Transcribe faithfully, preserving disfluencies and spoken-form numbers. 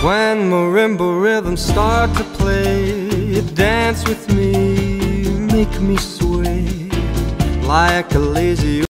When marimba rhythms start to play, dance with me, make me sway like a lazy